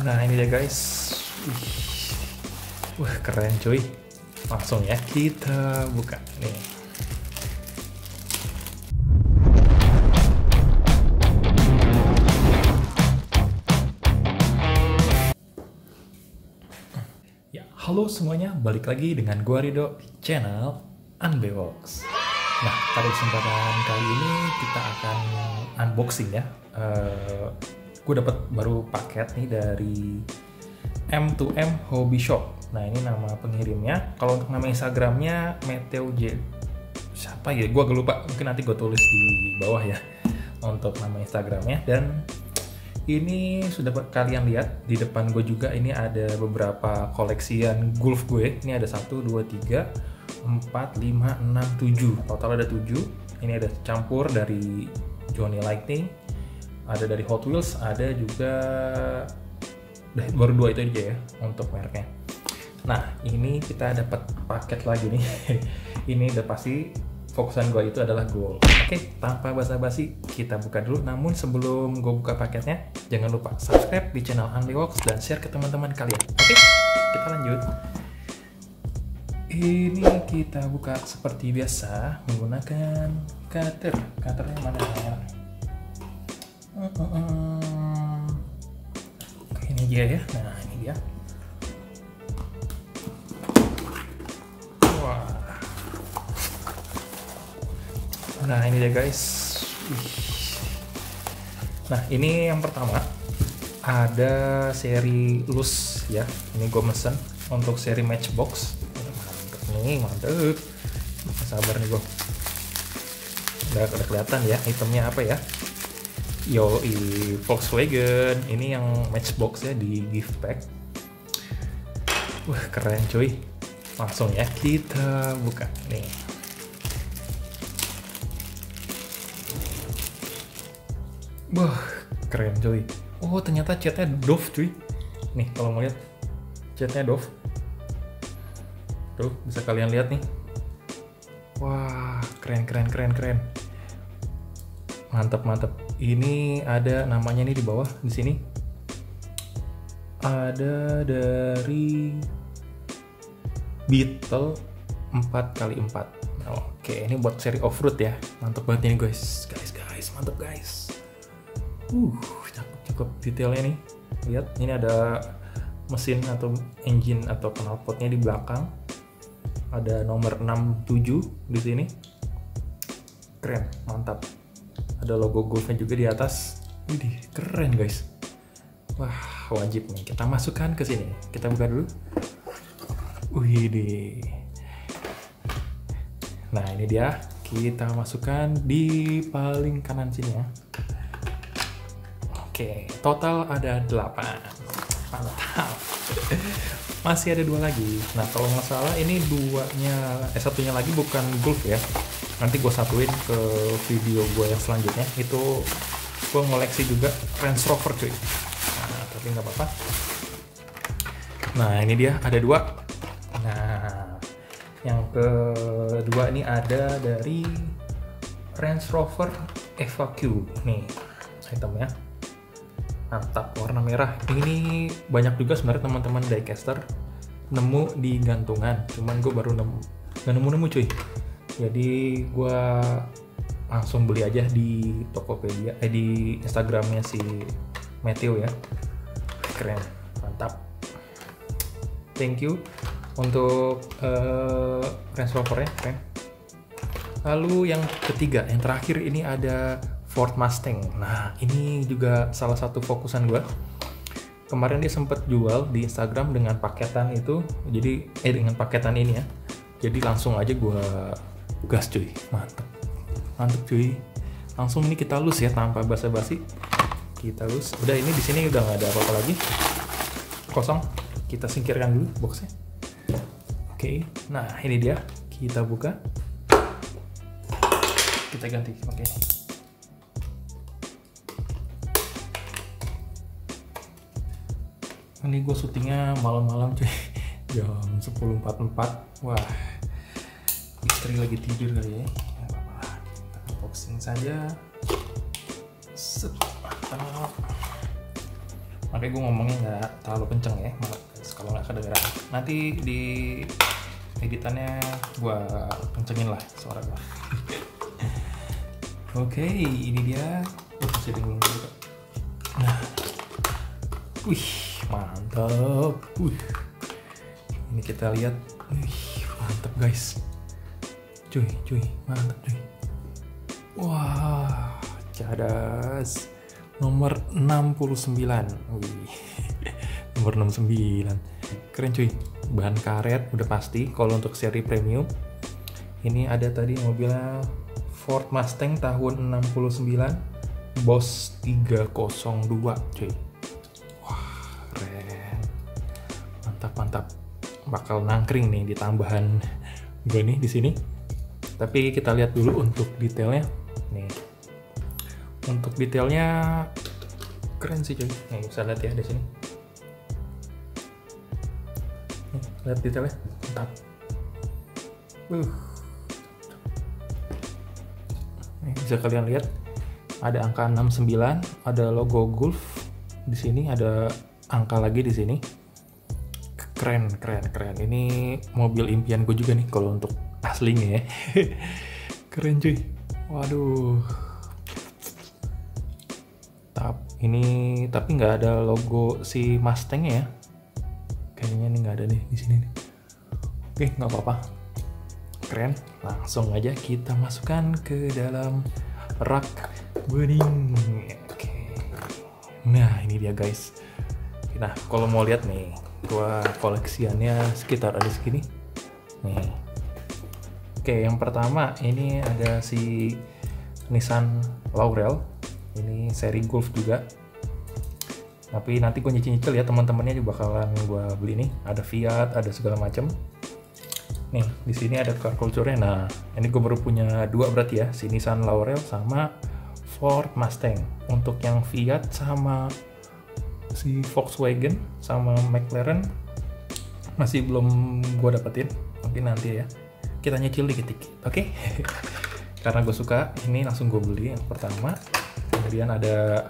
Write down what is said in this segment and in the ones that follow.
Nah ini dia guys. Wah keren cuy. Langsung ya kita buka nih. Ya, halo semuanya, balik lagi dengan gua Rido di channel Unbox. Nah, pada kesempatan kali ini kita akan unboxing ya. Gue dapat baru paket nih dari M2M Hobby Shop. Nah, ini nama pengirimnya. Kalau untuk nama Instagramnya Meteo J. Siapa ya? Gue lupa. Mungkin nanti gue tulis di bawah ya untuk nama Instagramnya. Dan ini sudah kalian lihat di depan gue juga, ini ada beberapa koleksian golf gue. Ini ada 1, 2, 3, 4, 5, 6, 7. Total ada 7. Ini ada campur dari Johnny Lightning, ada dari Hot Wheels, ada juga baru 2 itu aja ya untuk mereknya. Nah, ini kita dapat paket lagi nih. Ini udah pasti fokusan gue itu adalah gold. Oke, tanpa basa-basi kita buka dulu. Namun sebelum gue buka paketnya, jangan lupa subscribe di channel Unbox dan share ke teman-teman kalian. Oke, kita lanjut. Ini kita buka seperti biasa menggunakan cutter. Cutternya mana ya? Ini dia ya. Nah, ini dia. Wah. Nah, ini dia guys. Nah, ini yang pertama ada seri loose ya. Ini gue mesen untuk seri Matchbox. Mantep nih, mantep. Sabar nih gue. Udah kelihatan ya itemnya apa ya. Yoi, Volkswagen. Ini yang Matchbox ya di gift pack. Wah keren cuy. Langsung ya kita buka nih. Wah keren cuy. Oh ternyata catnya Dove cuy. Nih kalau mau lihat catnya Dove. Tuh bisa kalian lihat nih. Wah keren. Mantap. Ini ada namanya nih di bawah di sini. Ada dari Beetle 4x4. Oke, ini buat seri off-road ya. Mantap banget ini guys. Mantap guys. Cakep detailnya nih. Lihat, ini ada mesin atau engine atau knalpotnya di belakang. Ada nomor 67 di sini. Keren, mantap. Ada logo golfnya juga di atas. Widih, keren guys. Wah, wajib nih kita masukkan ke sini. Kita buka dulu. Widih. Nah, ini dia. Kita masukkan di paling kanan sini ya. Oke, total ada 8. Mantap. Masih ada 2 lagi. Nah, kalau nggak salah ini satunya lagi bukan golf ya. Nanti gue satuin ke video gue yang selanjutnya. Itu gue ngoleksi juga Range Rover cuy. Nah, tapi nggak apa-apa. Nah, ini dia ada 2. Nah, yang kedua ini ada dari Range Rover EvaQ. Nih, itemnya. Mantap, warna merah. Ini banyak juga sebenarnya teman-teman diecaster nemu di gantungan. Cuman gue baru nggak nemu cuy. Jadi gue langsung beli aja di Tokopedia, di Instagramnya si Meteo ya. Keren, mantap. Thank you untuk Range Rover ya, keren. Lalu yang ketiga, yang terakhir ini ada Ford Mustang. Nah, ini juga salah satu fokusan gue. Kemarin dia sempat jual di Instagram dengan paketan itu. Jadi dengan paketan ini ya. Jadi langsung aja gue gas cuy. Mantep cuy. Langsung ini kita lus ya tanpa basa-basi. Kita lus. Udah, ini di sini udah nggak ada apa-apa lagi. Kosong. Kita singkirkan dulu boxnya. Oke. Nah, ini dia. Kita buka. Kita ganti pakai. Ini gue syutingnya malam-malam cuy. Jam 10.44. Wah, istri lagi tidur kali ya. Nggak apa-apa, kita unboxing saja. Set, mantap. makanya gue ngomongnya nggak terlalu kenceng ya, kalau nggak kedengeran. Nanti di editannya gue kencengin lah suara gue. Oke, ini dia. Masih bingung juga. Nah, wih, mantap. Ini kita lihat. Wih, mantap guys. Cuy, mantap cuy. Wah, cadas. Nomor 69. Wih. Nomor 69. Keren cuy. Bahan karet udah pasti kalau untuk seri premium. Ini ada tadi mobilnya Ford Mustang tahun 69, Boss 302 cuy. Wah, keren. Mantap. Bakal nangkring nih di tambahan gue nih di sini. Tapi kita lihat dulu untuk detailnya. Nih. Untuk detailnya keren sih cuy. Nih, bisa lihat ya di sini. Nih, lihat detailnya. Mantap. Nih, bisa kalian lihat ada angka 69, ada logo Golf di sini, ada angka lagi di sini. Keren. Ini mobil impian gue juga nih kalau untuk aslinya ya. Keren cuy. Waduh. Tapi nggak ada logo si Mustang-nya ya. Kayaknya nih nggak ada nih di sini nih. Oke, nggak apa-apa. Keren. Langsung aja kita masukkan ke dalam rak bening. Oke. Nah, ini dia guys. Nah, kalau mau lihat nih, gua koleksiannya sekitar ada segini. Nih. Oke, yang pertama ini ada si Nissan Laurel. Ini seri Golf juga. Tapi nanti gue nyicil-nyicil ya, teman-temannya juga bakalan gue beli nih. Ada Fiat, ada segala macam. Nih, di sini ada car culture-nya. Nah, ini gue baru punya dua berarti ya, si Nissan Laurel sama Ford Mustang. Untuk yang Fiat sama si Volkswagen sama McLaren masih belum gue dapetin. Mungkin nanti ya. Kita nyicil dikit-dikit, oke? Karena gue suka, ini langsung gue beli yang pertama. Kemudian ada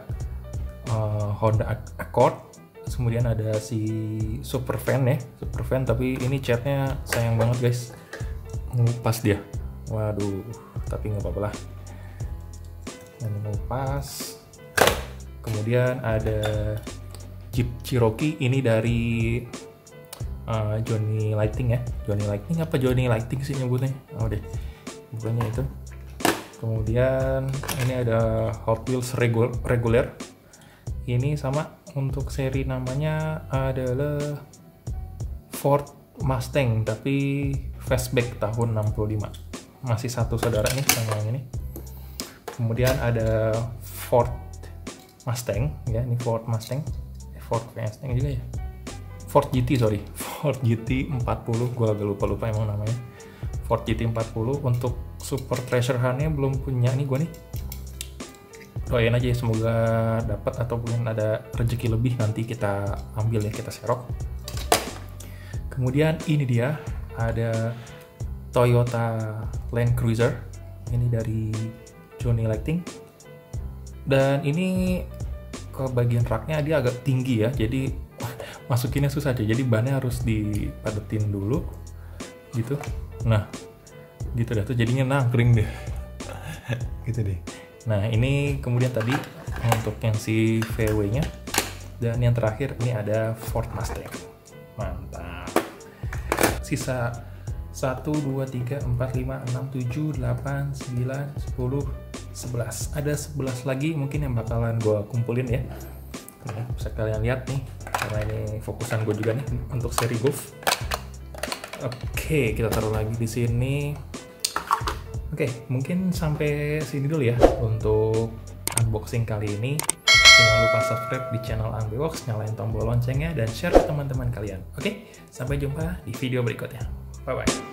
Honda Accord, kemudian ada si Supervan ya, Supervan, tapi ini catnya sayang banget guys, ngupas dia. Waduh, tapi nggak apa-apa lah, ini ngupas. Kemudian ada Jeep Cherokee, ini dari Johnny Lighting ya, Johnny Lighting sih nyebutnya, oh deh, bukannya itu. Kemudian ini ada Hot Wheels reguler. Ini sama, untuk seri namanya adalah Ford Mustang tapi fastback tahun 65. Masih satu saudara nih sama yang ini. Kemudian ada Ford Mustang ya, ini Ford Mustang juga ya. Ford GT 40, gue agak lupa emang namanya. Ford GT 40 untuk Super Treasure Hunt-nya belum punya nih gue nih. Doain aja ya, semoga dapat ataupun ada rezeki lebih nanti kita ambil ya, kita serok. Kemudian ini dia ada Toyota Land Cruiser, ini dari Johnny Lighting. Dan ini ke bagian raknya dia agak tinggi ya, jadi masukinnya susah aja, jadi bannya harus dipadetin dulu gitu. Nah gitu dah tuh, jadinya nangkring deh. Gitu deh. Nah ini kemudian tadi untuk yang si VW nya, dan yang terakhir ini ada Ford Mustang. Mantap. Sisa 1, 2, 3, 4, 5, 6, 7, 8, 9, 10, 11. Ada 11 lagi mungkin yang bakalan gue kumpulin ya. Nah, bisa kalian lihat nih, karena ini fokusan gue juga nih untuk seri Golf. Oke, kita taruh lagi di sini. Oke, mungkin sampai sini dulu ya untuk unboxing kali ini. Jangan lupa subscribe di channel Unbox, nyalain tombol loncengnya, dan share ke teman-teman kalian. Oke, sampai jumpa di video berikutnya. Bye-bye.